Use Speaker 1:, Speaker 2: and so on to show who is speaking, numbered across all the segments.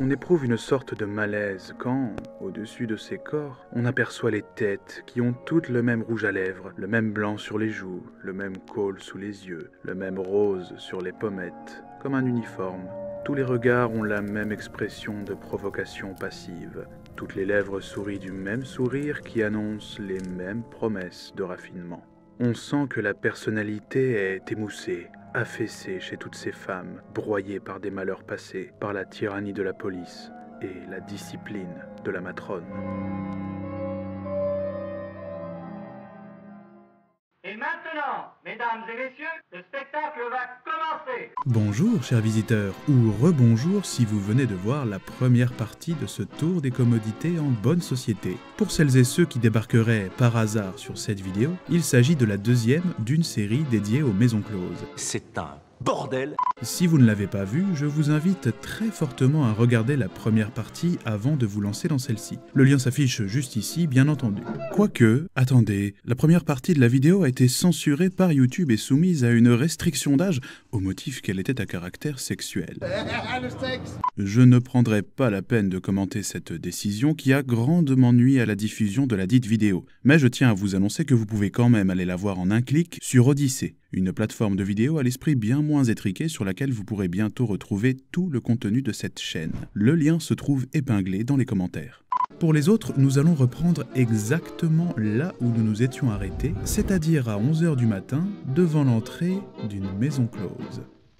Speaker 1: On éprouve une sorte de malaise quand, au-dessus de ces corps, on aperçoit les têtes qui ont toutes le même rouge à lèvres, le même blanc sur les joues, le même col sous les yeux, le même rose sur les pommettes, comme un uniforme. Tous les regards ont la même expression de provocation passive. Toutes les lèvres sourient du même sourire qui annonce les mêmes promesses de raffinement. On sent que la personnalité est émoussée, affaissée chez toutes ces femmes, broyées par des malheurs passés, par la tyrannie de la police et la discipline de la matrone.
Speaker 2: Et maintenant, mesdames et messieurs, le spectacle va commencer.
Speaker 1: Bonjour chers visiteurs, ou rebonjour si vous venez de voir la première partie de ce tour des commodités en bonne société. Pour celles et ceux qui débarqueraient par hasard sur cette vidéo, il s'agit de la deuxième d'une série dédiée aux maisons closes.
Speaker 3: C'est un bordel.
Speaker 1: Si vous ne l'avez pas vu, je vous invite très fortement à regarder la première partie avant de vous lancer dans celle-ci. Le lien s'affiche juste ici, bien entendu. Quoique, attendez, la première partie de la vidéo a été censurée par YouTube et soumise à une restriction d'âge au motif qu'elle était à caractère sexuel. Je ne prendrai pas la peine de commenter cette décision qui a grandement nui à la diffusion de la dite vidéo, mais je tiens à vous annoncer que vous pouvez quand même aller la voir en un clic sur Odyssée, une plateforme de vidéo à l'esprit bien moins étriqué sur laquelle vous pourrez bientôt retrouver tout le contenu de cette chaîne. Le lien se trouve épinglé dans les commentaires. Pour les autres, nous allons reprendre exactement là où nous nous étions arrêtés, c'est-à-dire à 11 h du matin, devant l'entrée d'une maison close.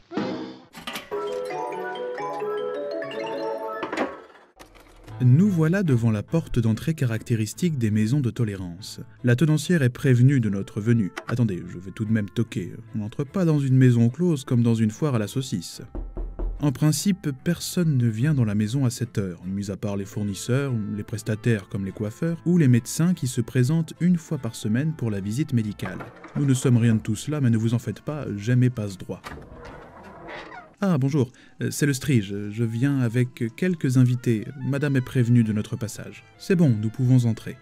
Speaker 1: Nous voilà devant la porte d'entrée caractéristique des maisons de tolérance. La tenancière est prévenue de notre venue. Attendez, je vais tout de même toquer. On n'entre pas dans une maison close comme dans une foire à la saucisse. En principe, personne ne vient dans la maison à cette heure, mis à part les fournisseurs, les prestataires comme les coiffeurs, ou les médecins qui se présentent une fois par semaine pour la visite médicale. Nous ne sommes rien de tout cela, mais ne vous en faites pas, jamais passe-droit. Ah, bonjour, c'est le Strige, je viens avec quelques invités. Madame est prévenue de notre passage. C'est bon, nous pouvons entrer.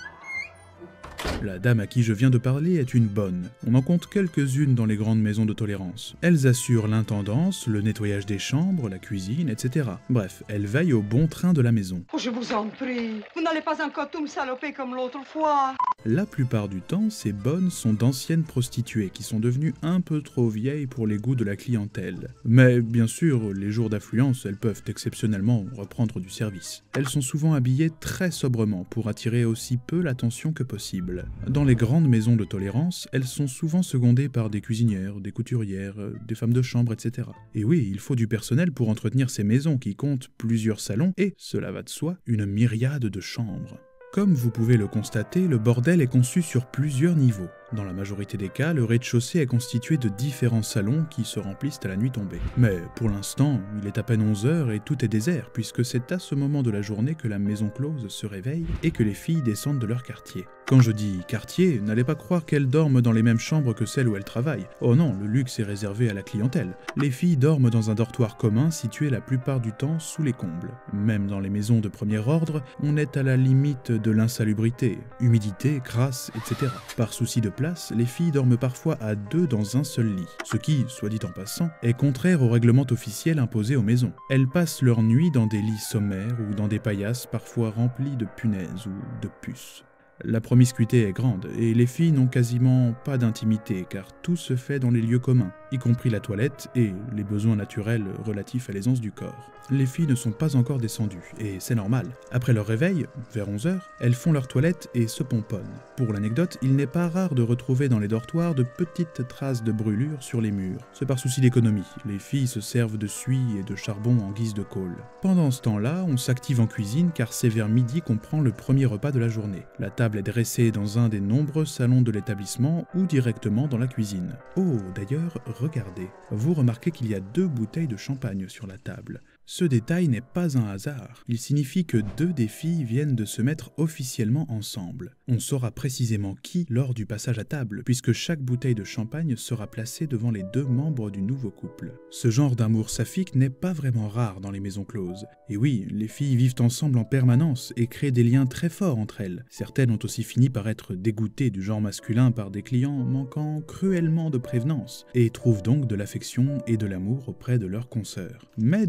Speaker 1: La dame à qui je viens de parler est une bonne. On en compte quelques-unes dans les grandes maisons de tolérance. Elles assurent l'intendance, le nettoyage des chambres, la cuisine, etc. Bref, elles veillent au bon train de la maison.
Speaker 4: Oh, je vous en prie, vous n'allez pas encore tout me saloper comme l'autre fois.
Speaker 1: La plupart du temps, ces bonnes sont d'anciennes prostituées qui sont devenues un peu trop vieilles pour les goûts de la clientèle. Mais bien sûr, les jours d'affluence, elles peuvent exceptionnellement reprendre du service. Elles sont souvent habillées très sobrement pour attirer aussi peu l'attention que possible. Dans les grandes maisons de tolérance, elles sont souvent secondées par des cuisinières, des couturières, des femmes de chambre, etc. Et oui, il faut du personnel pour entretenir ces maisons qui comptent plusieurs salons et, cela va de soi, une myriade de chambres. Comme vous pouvez le constater, le bordel est conçu sur plusieurs niveaux. Dans la majorité des cas, le rez-de-chaussée est constitué de différents salons qui se remplissent à la nuit tombée. Mais pour l'instant, il est à peine 11 h et tout est désert, puisque c'est à ce moment de la journée que la maison close se réveille et que les filles descendent de leur quartier. Quand je dis quartier, n'allez pas croire qu'elles dorment dans les mêmes chambres que celles où elles travaillent. Oh non, le luxe est réservé à la clientèle. Les filles dorment dans un dortoir commun situé la plupart du temps sous les combles. Même dans les maisons de premier ordre, on est à la limite de l'insalubrité, humidité, crasse, etc. Par souci de place, les filles dorment parfois à deux dans un seul lit, ce qui, soit dit en passant, est contraire au règlement officiel imposé aux maisons. Elles passent leur nuit dans des lits sommaires ou dans des paillasses parfois remplies de punaises ou de puces. La promiscuité est grande et les filles n'ont quasiment pas d'intimité car tout se fait dans les lieux communs, y compris la toilette et les besoins naturels relatifs à l'aisance du corps. Les filles ne sont pas encore descendues, et c'est normal. Après leur réveil, vers 11 h, elles font leur toilette et se pomponnent. Pour l'anecdote, il n'est pas rare de retrouver dans les dortoirs de petites traces de brûlures sur les murs. C'est par souci d'économie, les filles se servent de suie et de charbon en guise de colle. Pendant ce temps-là, on s'active en cuisine car c'est vers midi qu'on prend le premier repas de la journée. La table est dressée dans un des nombreux salons de l'établissement ou directement dans la cuisine. Oh, d'ailleurs, regardez, vous remarquez qu'il y a 2 bouteilles de champagne sur la table. Ce détail n'est pas un hasard, il signifie que 2 des filles viennent de se mettre officiellement ensemble. On saura précisément qui lors du passage à table, puisque chaque bouteille de champagne sera placée devant les 2 membres du nouveau couple. Ce genre d'amour saphique n'est pas vraiment rare dans les maisons closes. Et oui, les filles vivent ensemble en permanence et créent des liens très forts entre elles. Certaines ont aussi fini par être dégoûtées du genre masculin par des clients manquant cruellement de prévenance, et trouvent donc de l'affection et de l'amour auprès de leurs consoeurs. Mais d'autres filles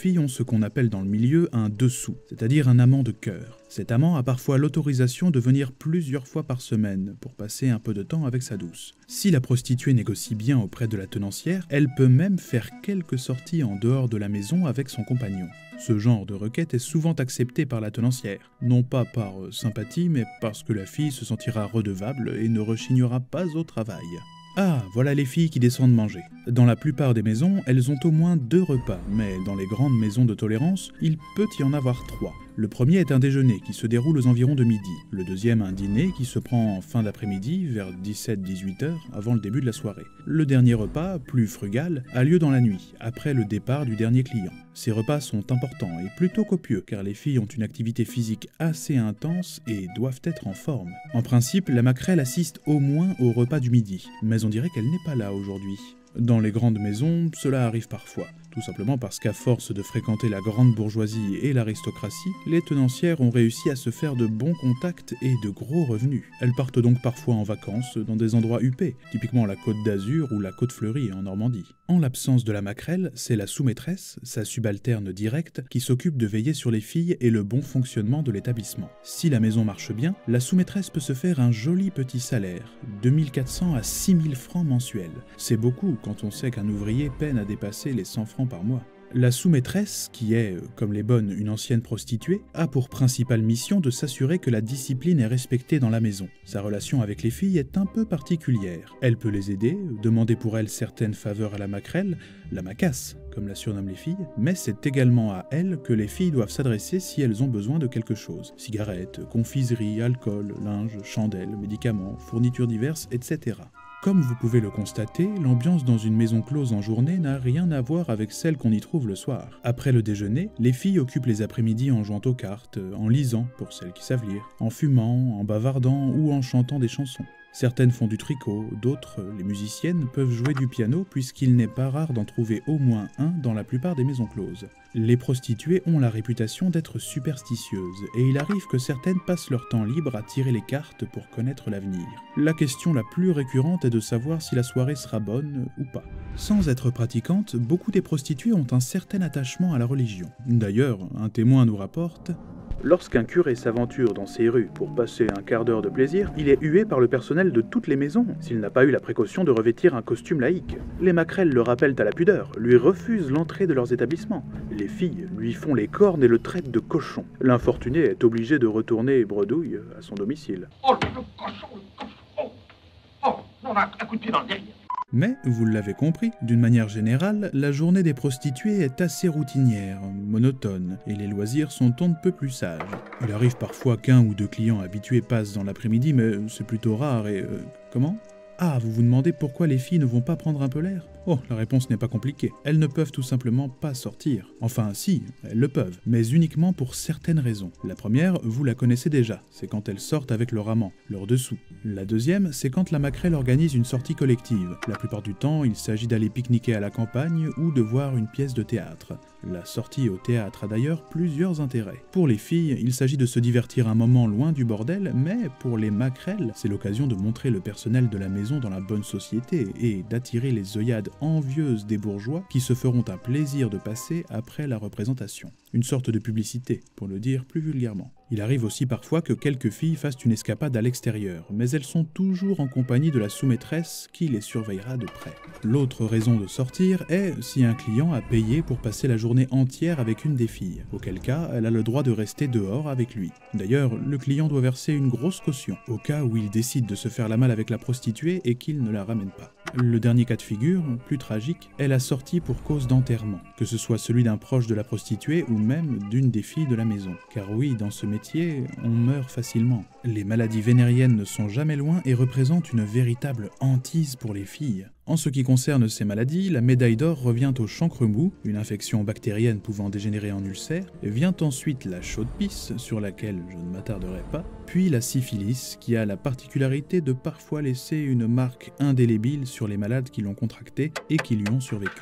Speaker 1: filles ont ce qu'on appelle dans le milieu un dessous, c'est-à-dire un amant de cœur. Cet amant a parfois l'autorisation de venir plusieurs fois par semaine pour passer un peu de temps avec sa douce. Si la prostituée négocie bien auprès de la tenancière, elle peut même faire quelques sorties en dehors de la maison avec son compagnon. Ce genre de requête est souvent accepté par la tenancière, non pas par sympathie, mais parce que la fille se sentira redevable et ne rechignera pas au travail. Ah, voilà les filles qui descendent manger. Dans la plupart des maisons, elles ont au moins 2 repas, mais dans les grandes maisons de tolérance, il peut y en avoir 3. Le premier est un déjeuner qui se déroule aux environs de midi. Le deuxième un dîner qui se prend en fin d'après-midi, vers 17-18 h, avant le début de la soirée. Le dernier repas, plus frugal, a lieu dans la nuit, après le départ du dernier client. Ces repas sont importants et plutôt copieux, car les filles ont une activité physique assez intense et doivent être en forme. En principe, la maquerelle assiste au moins au repas du midi, mais on dirait qu'elle n'est pas là aujourd'hui. Dans les grandes maisons, cela arrive parfois. Tout simplement parce qu'à force de fréquenter la grande bourgeoisie et l'aristocratie, les tenancières ont réussi à se faire de bons contacts et de gros revenus. Elles partent donc parfois en vacances dans des endroits huppés, typiquement la Côte d'Azur ou la Côte Fleurie en Normandie. En l'absence de la maquerelle, c'est la sous-maîtresse, sa subalterne directe, qui s'occupe de veiller sur les filles et le bon fonctionnement de l'établissement. Si la maison marche bien, la sous-maîtresse peut se faire un joli petit salaire, 2400 à 6000 francs mensuels. C'est beaucoup quand on sait qu'un ouvrier peine à dépasser les 100 francs par mois. La sous-maîtresse, qui est, comme les bonnes, une ancienne prostituée, a pour principale mission de s'assurer que la discipline est respectée dans la maison. Sa relation avec les filles est un peu particulière. Elle peut les aider, demander pour elles certaines faveurs à la maquerelle, la macasse, comme la surnomment les filles, mais c'est également à elle que les filles doivent s'adresser si elles ont besoin de quelque chose. Cigarettes, confiseries, alcool, linge, chandelles, médicaments, fournitures diverses, etc. Comme vous pouvez le constater, l'ambiance dans une maison close en journée n'a rien à voir avec celle qu'on y trouve le soir. Après le déjeuner, les filles occupent les après-midi en jouant aux cartes, en lisant, pour celles qui savent lire, en fumant, en bavardant ou en chantant des chansons. Certaines font du tricot, d'autres, les musiciennes, peuvent jouer du piano puisqu'il n'est pas rare d'en trouver au moins un dans la plupart des maisons closes. Les prostituées ont la réputation d'être superstitieuses et il arrive que certaines passent leur temps libre à tirer les cartes pour connaître l'avenir. La question la plus récurrente est de savoir si la soirée sera bonne ou pas. Sans être pratiquantes, beaucoup des prostituées ont un certain attachement à la religion. D'ailleurs, un témoin nous rapporte: lorsqu'un curé s'aventure dans ces rues pour passer un quart d'heure de plaisir, il est hué par le personnel de toutes les maisons, s'il n'a pas eu la précaution de revêtir un costume laïque. Les maquerelles le rappellent à la pudeur, lui refusent l'entrée de leurs établissements. Les filles lui font les cornes et le traitent de cochon. L'infortuné est obligé de retourner bredouille à son domicile.
Speaker 2: Oh, le cochon, le cochon. Oh, non, un coup de pied dans le derrière.
Speaker 1: Mais, vous l'avez compris, d'une manière générale, la journée des prostituées est assez routinière, monotone, et les loisirs sont on ne peut plus sages. Il arrive parfois qu'un ou deux clients habitués passent dans l'après-midi, mais c'est plutôt rare et... comment ? Ah, vous vous demandez pourquoi les filles ne vont pas prendre un peu l'air ? Oh, la réponse n'est pas compliquée. Elles ne peuvent tout simplement pas sortir. Enfin, si, elles le peuvent, mais uniquement pour certaines raisons. La première, vous la connaissez déjà, c'est quand elles sortent avec leur amant, leur dessous. La deuxième, c'est quand la maquerelle organise une sortie collective. La plupart du temps, il s'agit d'aller pique-niquer à la campagne ou de voir une pièce de théâtre. La sortie au théâtre a d'ailleurs plusieurs intérêts. Pour les filles, il s'agit de se divertir un moment loin du bordel, mais pour les maquerelles, c'est l'occasion de montrer le personnel de la maison dans la bonne société et d'attirer les œillades envieuses des bourgeois qui se feront un plaisir de passer après la représentation. Une sorte de publicité, pour le dire plus vulgairement. Il arrive aussi parfois que quelques filles fassent une escapade à l'extérieur, mais elles sont toujours en compagnie de la sous-maîtresse qui les surveillera de près. L'autre raison de sortir est si un client a payé pour passer la journée entière avec une des filles, auquel cas elle a le droit de rester dehors avec lui. D'ailleurs, le client doit verser une grosse caution, au cas où il décide de se faire la malle avec la prostituée et qu'il ne la ramène pas. Le dernier cas de figure, plus tragique, est la sortie pour cause d'enterrement, que ce soit celui d'un proche de la prostituée ou même d'une des filles de la maison. Car oui, dans ce métier, on meurt facilement. Les maladies vénériennes ne sont jamais loin et représentent une véritable hantise pour les filles. En ce qui concerne ces maladies, la médaille d'or revient au chancre mou, une infection bactérienne pouvant dégénérer en ulcère, vient ensuite la chaude-pisse, sur laquelle je ne m'attarderai pas, puis la syphilis, qui a la particularité de parfois laisser une marque indélébile sur les malades qui l'ont contractée et qui lui ont survécu.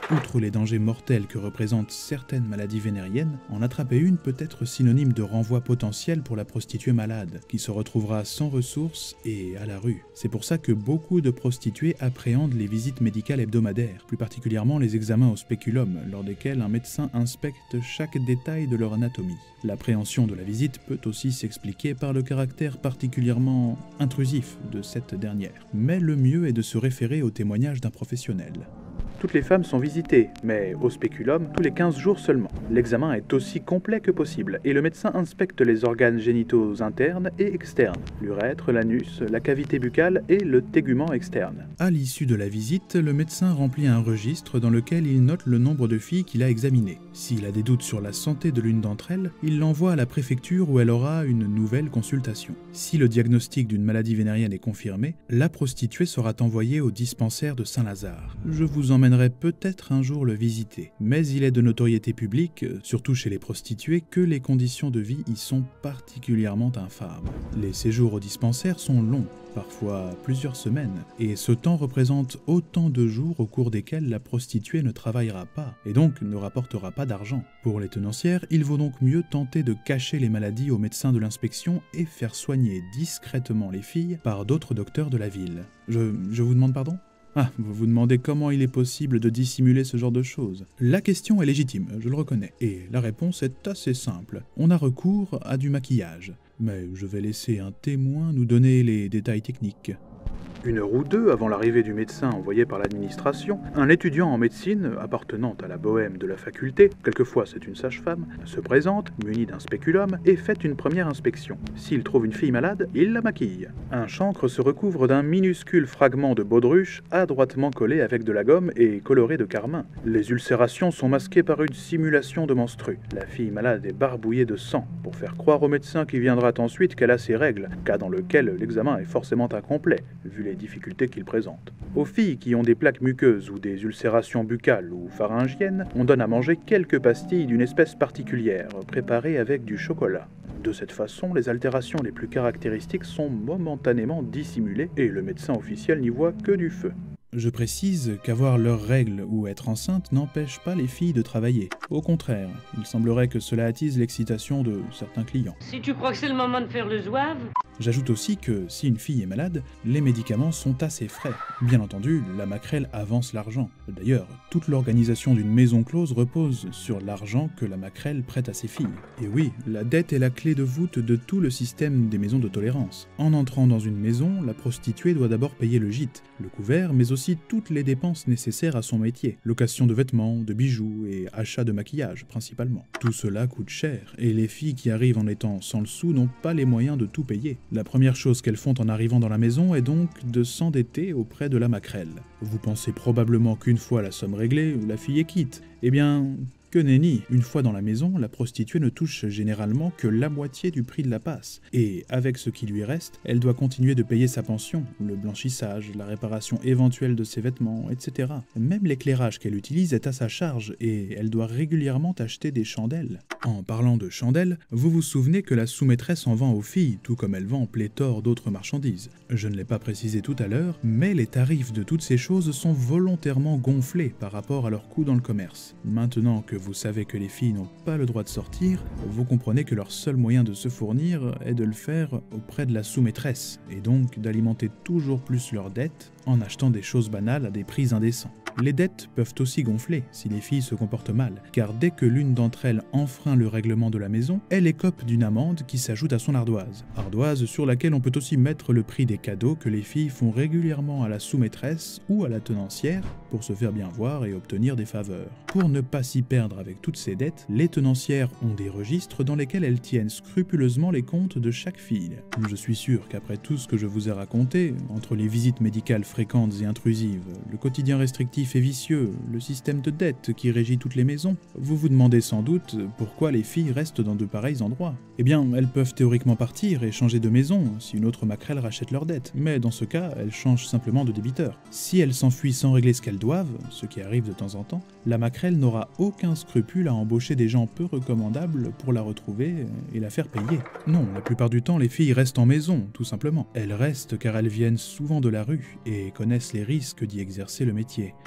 Speaker 1: Outre les dangers mortels que représentent certaines maladies vénériennes, en attraper une peut être synonyme de renvoi potentiel pour la prostituée malade, qui se retrouvera sans ressources et à la rue. C'est pour ça que beaucoup de prostituées appréhendent les visites médicales hebdomadaires, plus particulièrement les examens au spéculum, lors desquels un médecin inspecte chaque détail de leur anatomie. L'appréhension de la visite peut aussi s'expliquer par le caractère particulièrement intrusif de cette dernière. Mais le mieux est de se référer au témoignage d'un professionnel. Toutes les femmes sont visitées, mais au spéculum, tous les 15 jours seulement. L'examen est aussi complet que possible, et le médecin inspecte les organes génitaux internes et externes, l'urètre, l'anus, la cavité buccale et le tégument externe. À l'issue de la visite, le médecin remplit un registre dans lequel il note le nombre de filles qu'il a examinées. S'il a des doutes sur la santé de l'une d'entre elles, il l'envoie à la préfecture où elle aura une nouvelle consultation. Si le diagnostic d'une maladie vénérienne est confirmé, la prostituée sera envoyée au dispensaire de Saint-Lazare. Je vous emmènerai peut-être un jour le visiter, mais il est de notoriété publique, surtout chez les prostituées, que les conditions de vie y sont particulièrement infâmes. Les séjours au dispensaire sont longs, parfois plusieurs semaines, et ce temps représente autant de jours au cours desquels la prostituée ne travaillera pas, et donc ne rapportera pas d'argent. Pour les tenancières, il vaut donc mieux tenter de cacher les maladies aux médecins de l'inspection et faire soigner discrètement les filles par d'autres docteurs de la ville. Je vous demande pardon ? Ah, vous vous demandez comment il est possible de dissimuler ce genre de choses. La question est légitime, je le reconnais, et la réponse est assez simple. On a recours à du maquillage, mais je vais laisser un témoin nous donner les détails techniques. Une heure ou deux avant l'arrivée du médecin envoyé par l'administration, un étudiant en médecine appartenant à la bohème de la faculté, quelquefois c'est une sage-femme, se présente, muni d'un spéculum, et fait une première inspection. S'il trouve une fille malade, il la maquille. Un chancre se recouvre d'un minuscule fragment de baudruche adroitement collé avec de la gomme et coloré de carmin. Les ulcérations sont masquées par une simulation de menstru. La fille malade est barbouillée de sang, pour faire croire au médecin qui viendra ensuite qu'elle a ses règles, cas dans lequel l'examen est forcément incomplet, vu les difficultés qu'il présente. Aux filles qui ont des plaques muqueuses ou des ulcérations buccales ou pharyngiennes, on donne à manger quelques pastilles d'une espèce particulière, préparées avec du chocolat. De cette façon, les altérations les plus caractéristiques sont momentanément dissimulées et le médecin officiel n'y voit que du feu. Je précise qu'avoir leurs règles ou être enceinte n'empêche pas les filles de travailler. Au contraire, il semblerait que cela attise l'excitation de certains clients.
Speaker 5: Si tu crois que c'est le moment de faire le zouave...
Speaker 1: J'ajoute aussi que si une fille est malade, les médicaments sont assez frais. Bien entendu, la maquerelle avance l'argent. D'ailleurs, toute l'organisation d'une maison close repose sur l'argent que la maquerelle prête à ses filles. Et oui, la dette est la clé de voûte de tout le système des maisons de tolérance. En entrant dans une maison, la prostituée doit d'abord payer le gîte, le couvert, mais aussi toutes les dépenses nécessaires à son métier. Location de vêtements, de bijoux et achat de maquillage, principalement. Tout cela coûte cher, et les filles qui arrivent en étant sans le sou n'ont pas les moyens de tout payer. La première chose qu'elles font en arrivant dans la maison est donc de s'endetter auprès de la maquerelle. Vous pensez probablement qu'une fois la somme réglée, la fille est quitte. Eh bien, que nenni, une fois dans la maison, la prostituée ne touche généralement que la moitié du prix de la passe. Et avec ce qui lui reste, elle doit continuer de payer sa pension, le blanchissage, la réparation éventuelle de ses vêtements, etc. Même l'éclairage qu'elle utilise est à sa charge et elle doit régulièrement acheter des chandelles. En parlant de chandelles, vous vous souvenez que la sous-maîtresse en vend aux filles, tout comme elle vend pléthore d'autres marchandises. Je ne l'ai pas précisé tout à l'heure, mais les tarifs de toutes ces choses sont volontairement gonflés par rapport à leur coût dans le commerce. Maintenant que vous savez que les filles n'ont pas le droit de sortir, vous comprenez que leur seul moyen de se fournir est de le faire auprès de la sous-maîtresse, et donc d'alimenter toujours plus leurs dettes en achetant des choses banales à des prix indécents. Les dettes peuvent aussi gonfler si les filles se comportent mal, car dès que l'une d'entre elles enfreint le règlement de la maison, elle écope d'une amende qui s'ajoute à son ardoise. Ardoise sur laquelle on peut aussi mettre le prix des cadeaux que les filles font régulièrement à la sous-maîtresse ou à la tenancière pour se faire bien voir et obtenir des faveurs. Pour ne pas s'y perdre avec toutes ces dettes, les tenancières ont des registres dans lesquels elles tiennent scrupuleusement les comptes de chaque fille. Je suis sûr qu'après tout ce que je vous ai raconté, entre les visites médicales fréquentes et intrusives, le quotidien restrictif et vicieux, le système de dette qui régit toutes les maisons, vous vous demandez sans doute pourquoi les filles restent dans de pareils endroits. Eh bien, elles peuvent théoriquement partir et changer de maison si une autre maquerelle rachète leurs dettes, mais dans ce cas, elles changent simplement de débiteur. Si elles s'enfuient sans régler ce qu'elles doivent, ce qui arrive de temps en temps, la maquerelle n'aura aucun scrupule à embaucher des gens peu recommandables pour la retrouver et la faire payer. Non, la plupart du temps, les filles restent en maison, tout simplement. Elles restent car elles viennent souvent de la rue et connaissent les risques d'y exercer le métier.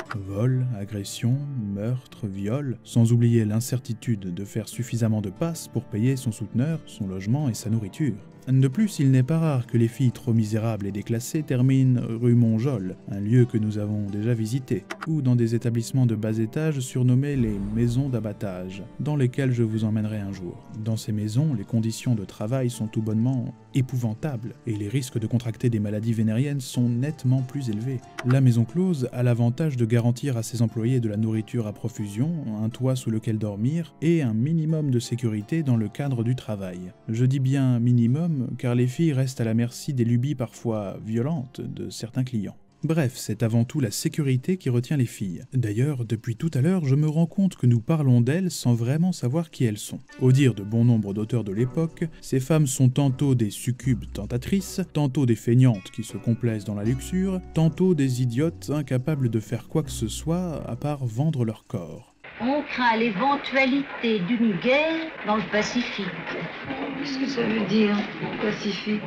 Speaker 1: Vol, agression, meurtre, viol, sans oublier l'incertitude de faire suffisamment de passes pour payer son souteneur, son logement et sa nourriture. De plus, il n'est pas rare que les filles trop misérables et déclassées terminent rue Montjol, un lieu que nous avons déjà visité, ou dans des établissements de bas étage surnommés les maisons d'abattage, dans lesquelles je vous emmènerai un jour. Dans ces maisons, les conditions de travail sont tout bonnement épouvantables, et les risques de contracter des maladies vénériennes sont nettement plus élevés. La maison close a l'avantage de garantir à ses employés de la nourriture à profusion, un toit sous lequel dormir, et un minimum de sécurité dans le cadre du travail. Je dis bien minimum, car les filles restent à la merci des lubies parfois violentes de certains clients. Bref, c'est avant tout la sécurité qui retient les filles. D'ailleurs, depuis tout à l'heure, je me rends compte que nous parlons d'elles sans vraiment savoir qui elles sont. Au dire de bon nombre d'auteurs de l'époque, ces femmes sont tantôt des succubes tentatrices, tantôt des feignantes qui se complaisent dans la luxure, tantôt des idiotes incapables de faire quoi que ce soit à part vendre leur corps.
Speaker 6: On craint l'éventualité d'une guerre dans le Pacifique.
Speaker 4: Qu'est-ce que ça veut dire, Pacifique?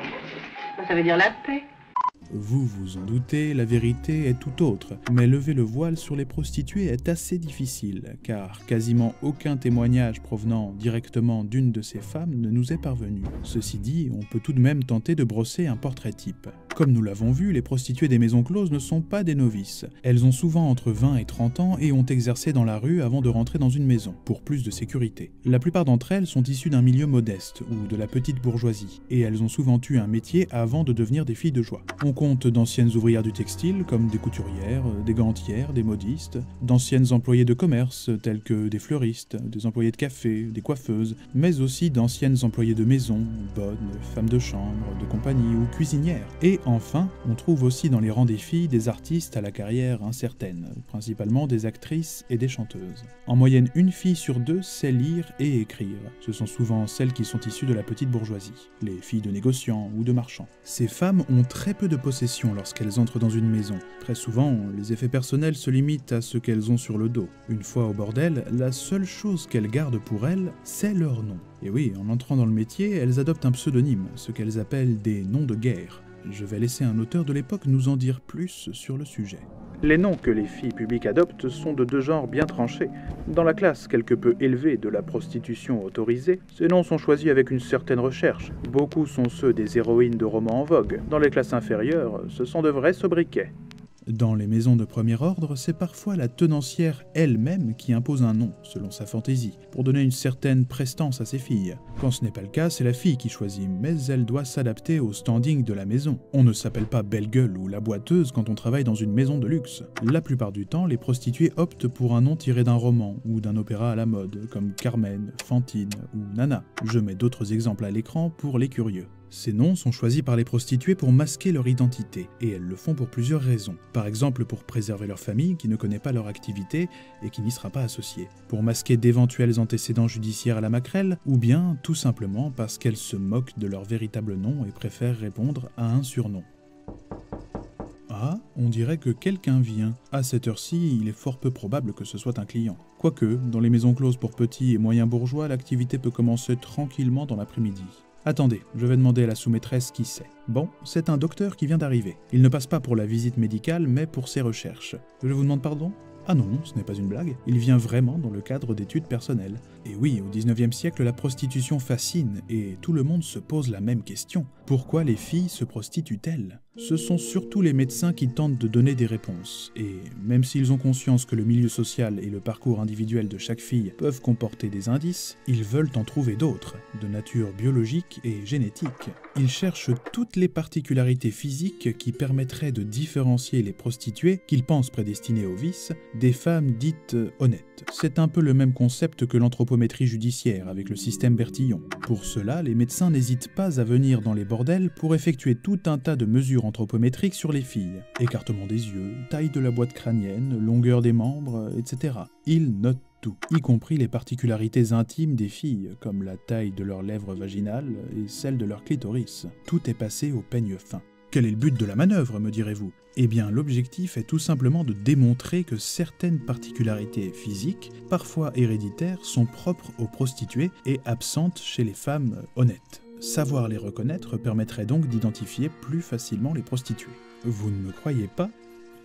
Speaker 5: Ça veut dire la paix.
Speaker 1: Vous vous en doutez, la vérité est tout autre, mais lever le voile sur les prostituées est assez difficile, car quasiment aucun témoignage provenant directement d'une de ces femmes ne nous est parvenu. Ceci dit, on peut tout de même tenter de brosser un portrait type. Comme nous l'avons vu, les prostituées des maisons closes ne sont pas des novices. Elles ont souvent entre 20 et 30 ans et ont exercé dans la rue avant de rentrer dans une maison, pour plus de sécurité. La plupart d'entre elles sont issues d'un milieu modeste, ou de la petite bourgeoisie, et elles ont souvent eu un métier avant de devenir des filles de joie. On compte d'anciennes ouvrières du textile, comme des couturières, des gantières, des modistes, d'anciennes employées de commerce, telles que des fleuristes, des employées de café, des coiffeuses, mais aussi d'anciennes employées de maison, bonnes, femmes de chambre, de compagnie ou cuisinières. Et enfin, on trouve aussi dans les rangs des filles des artistes à la carrière incertaine, principalement des actrices et des chanteuses. En moyenne, une fille sur deux sait lire et écrire. Ce sont souvent celles qui sont issues de la petite bourgeoisie, les filles de négociants ou de marchands. Ces femmes ont très peu de possessions lorsqu'elles entrent dans une maison. Très souvent, les effets personnels se limitent à ce qu'elles ont sur le dos. Une fois au bordel, la seule chose qu'elles gardent pour elles, c'est leur nom. Et oui, en entrant dans le métier, elles adoptent un pseudonyme, ce qu'elles appellent des noms de guerre. Je vais laisser un auteur de l'époque nous en dire plus sur le sujet.
Speaker 7: Les noms que les filles publiques adoptent sont de deux genres bien tranchés. Dans la classe quelque peu élevée de la prostitution autorisée, ces noms sont choisis avec une certaine recherche. Beaucoup sont ceux des héroïnes de romans en vogue. Dans les classes inférieures, ce sont de vrais sobriquets.
Speaker 1: Dans les maisons de premier ordre, c'est parfois la tenancière elle-même qui impose un nom, selon sa fantaisie, pour donner une certaine prestance à ses filles. Quand ce n'est pas le cas, c'est la fille qui choisit, mais elle doit s'adapter au standing de la maison. On ne s'appelle pas belle gueule ou la boiteuse quand on travaille dans une maison de luxe. La plupart du temps, les prostituées optent pour un nom tiré d'un roman ou d'un opéra à la mode, comme Carmen, Fantine ou Nana. Je mets d'autres exemples à l'écran pour les curieux. Ces noms sont choisis par les prostituées pour masquer leur identité, et elles le font pour plusieurs raisons. Par exemple pour préserver leur famille qui ne connaît pas leur activité et qui n'y sera pas associée, pour masquer d'éventuels antécédents judiciaires à la maquerelle, ou bien tout simplement parce qu'elles se moquent de leur véritable nom et préfèrent répondre à un surnom. Ah, on dirait que quelqu'un vient. À cette heure-ci, il est fort peu probable que ce soit un client. Quoique, dans les maisons closes pour petits et moyens bourgeois, l'activité peut commencer tranquillement dans l'après-midi. Attendez, je vais demander à la sous-maîtresse qui c'est. Bon, c'est un docteur qui vient d'arriver. Il ne passe pas pour la visite médicale, mais pour ses recherches. Je vous demande pardon ? Ah non, ce n'est pas une blague, il vient vraiment dans le cadre d'études personnelles. Et oui, au 19e siècle, la prostitution fascine, et tout le monde se pose la même question. Pourquoi les filles se prostituent-elles ? Ce sont surtout les médecins qui tentent de donner des réponses, et même s'ils ont conscience que le milieu social et le parcours individuel de chaque fille peuvent comporter des indices, ils veulent en trouver d'autres, de nature biologique et génétique. Ils cherchent toutes les particularités physiques qui permettraient de différencier les prostituées, qu'ils pensent prédestinées au vice, des femmes dites honnêtes. C'est un peu le même concept que l'anthropométrie judiciaire avec le système Bertillon. Pour cela, les médecins n'hésitent pas à venir dans les bordels pour effectuer tout un tas de mesures anthropométriques sur les filles. Écartement des yeux, taille de la boîte crânienne, longueur des membres, etc. Ils notent tout, y compris les particularités intimes des filles, comme la taille de leurs lèvres vaginales et celle de leur clitoris. Tout est passé au peigne fin. Quel est le but de la manœuvre, me direz-vous ? Eh bien, l'objectif est tout simplement de démontrer que certaines particularités physiques, parfois héréditaires, sont propres aux prostituées et absentes chez les femmes honnêtes. Savoir les reconnaître permettrait donc d'identifier plus facilement les prostituées. Vous ne me croyez pas ?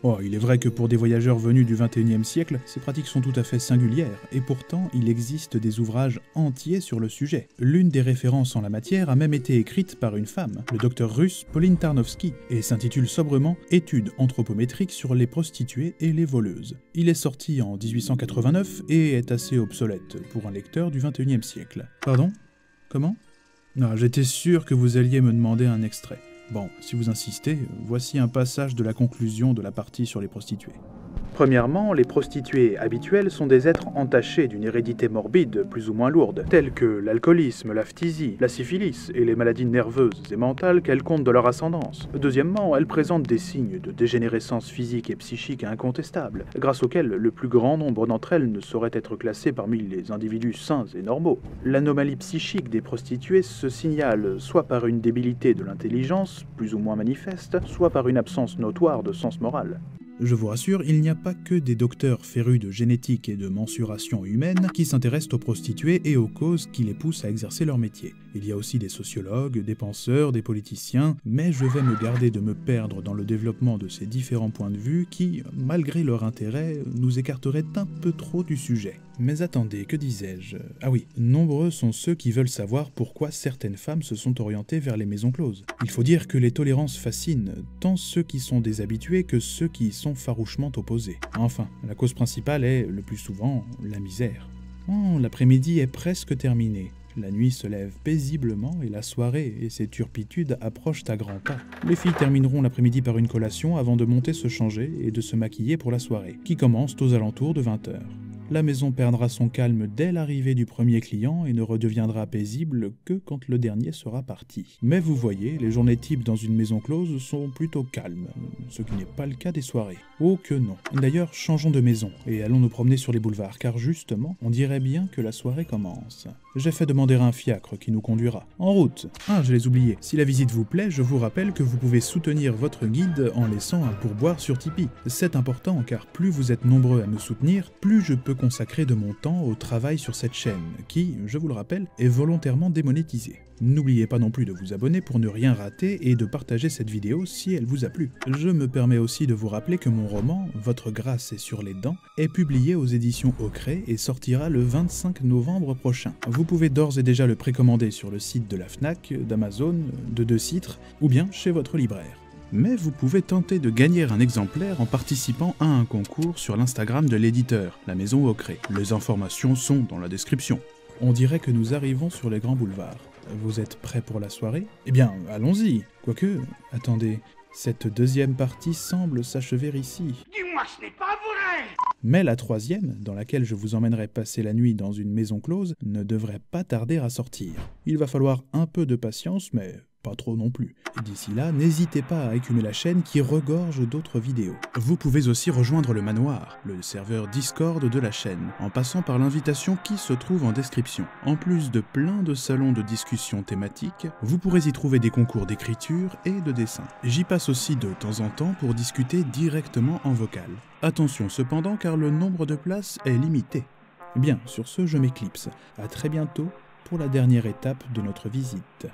Speaker 1: Oh, il est vrai que pour des voyageurs venus du XXIe siècle, ces pratiques sont tout à fait singulières, et pourtant il existe des ouvrages entiers sur le sujet. L'une des références en la matière a même été écrite par une femme, le docteur russe Pauline Tarnowski, et s'intitule sobrement « Études anthropométriques sur les prostituées et les voleuses ». Il est sorti en 1889 et est assez obsolète pour un lecteur du XXIe siècle. Pardon ? Comment ? Ah, j'étais sûr que vous alliez me demander un extrait. Bon, si vous insistez, voici un passage de la conclusion de la partie sur les prostituées.
Speaker 7: Premièrement, les prostituées habituelles sont des êtres entachés d'une hérédité morbide plus ou moins lourde, telles que l'alcoolisme, la phtisie, la syphilis et les maladies nerveuses et mentales qu'elles comptent de leur ascendance. Deuxièmement, elles présentent des signes de dégénérescence physique et psychique incontestables, grâce auxquels le plus grand nombre d'entre elles ne sauraient être classées parmi les individus sains et normaux. L'anomalie psychique des prostituées se signale soit par une débilité de l'intelligence, plus ou moins manifeste, soit par une absence notoire de sens moral.
Speaker 1: Je vous rassure, il n'y a pas que des docteurs férus de génétique et de mensuration humaine qui s'intéressent aux prostituées et aux causes qui les poussent à exercer leur métier. Il y a aussi des sociologues, des penseurs, des politiciens, mais je vais me garder de me perdre dans le développement de ces différents points de vue qui, malgré leur intérêt, nous écarteraient un peu trop du sujet. Mais attendez, que disais-je ? Ah oui, nombreux sont ceux qui veulent savoir pourquoi certaines femmes se sont orientées vers les maisons closes. Il faut dire que les tolérances fascinent tant ceux qui sont déshabitués que ceux qui y sont farouchement opposés. Enfin, la cause principale est, le plus souvent, la misère. Oh, l'après-midi est presque terminé. La nuit se lève paisiblement et la soirée et ses turpitudes approchent à grands pas. Les filles termineront l'après-midi par une collation avant de monter se changer et de se maquiller pour la soirée, qui commence aux alentours de 20h. La maison perdra son calme dès l'arrivée du premier client et ne redeviendra paisible que quand le dernier sera parti. Mais vous voyez, les journées types dans une maison close sont plutôt calmes, ce qui n'est pas le cas des soirées. Oh que non. D'ailleurs, changeons de maison et allons nous promener sur les boulevards, car justement, on dirait bien que la soirée commence. J'ai fait demander un fiacre qui nous conduira. En route. Ah, je les oubliais. Si la visite vous plaît, je vous rappelle que vous pouvez soutenir votre guide en laissant un pourboire sur Tipeee. C'est important car plus vous êtes nombreux à me soutenir, plus je peux consacrer de mon temps au travail sur cette chaîne, qui, je vous le rappelle, est volontairement démonétisée. N'oubliez pas non plus de vous abonner pour ne rien rater et de partager cette vidéo si elle vous a plu. Je me permets aussi de vous rappeler que mon roman, Votre grâce est sur les dents, est publié aux éditions Ocret et sortira le 25 novembre prochain. Vous pouvez d'ores et déjà le précommander sur le site de la Fnac, d'Amazon, de De Citre ou bien chez votre libraire. Mais vous pouvez tenter de gagner un exemplaire en participant à un concours sur l'Instagram de l'éditeur, la maison Ocret. Les informations sont dans la description. On dirait que nous arrivons sur les grands boulevards. Vous êtes prêts pour la soirée ? Eh bien, allons-y. Quoique, attendez, cette deuxième partie semble s'achever ici.
Speaker 2: Dis-moi, ce n'est pas vrai!
Speaker 1: Mais la troisième, dans laquelle je vous emmènerai passer la nuit dans une maison close, ne devrait pas tarder à sortir. Il va falloir un peu de patience, mais pas trop non plus. D'ici là, n'hésitez pas à écumer la chaîne qui regorge d'autres vidéos. Vous pouvez aussi rejoindre le manoir, le serveur Discord de la chaîne, en passant par l'invitation qui se trouve en description. En plus de plein de salons de discussion thématiques, vous pourrez y trouver des concours d'écriture et de dessin. J'y passe aussi de temps en temps pour discuter directement en vocal. Attention cependant car le nombre de places est limité. Bien, sur ce, je m'éclipse. À très bientôt pour la dernière étape de notre visite.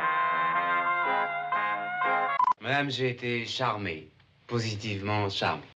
Speaker 8: Madame, j'ai été charmé, positivement charmé.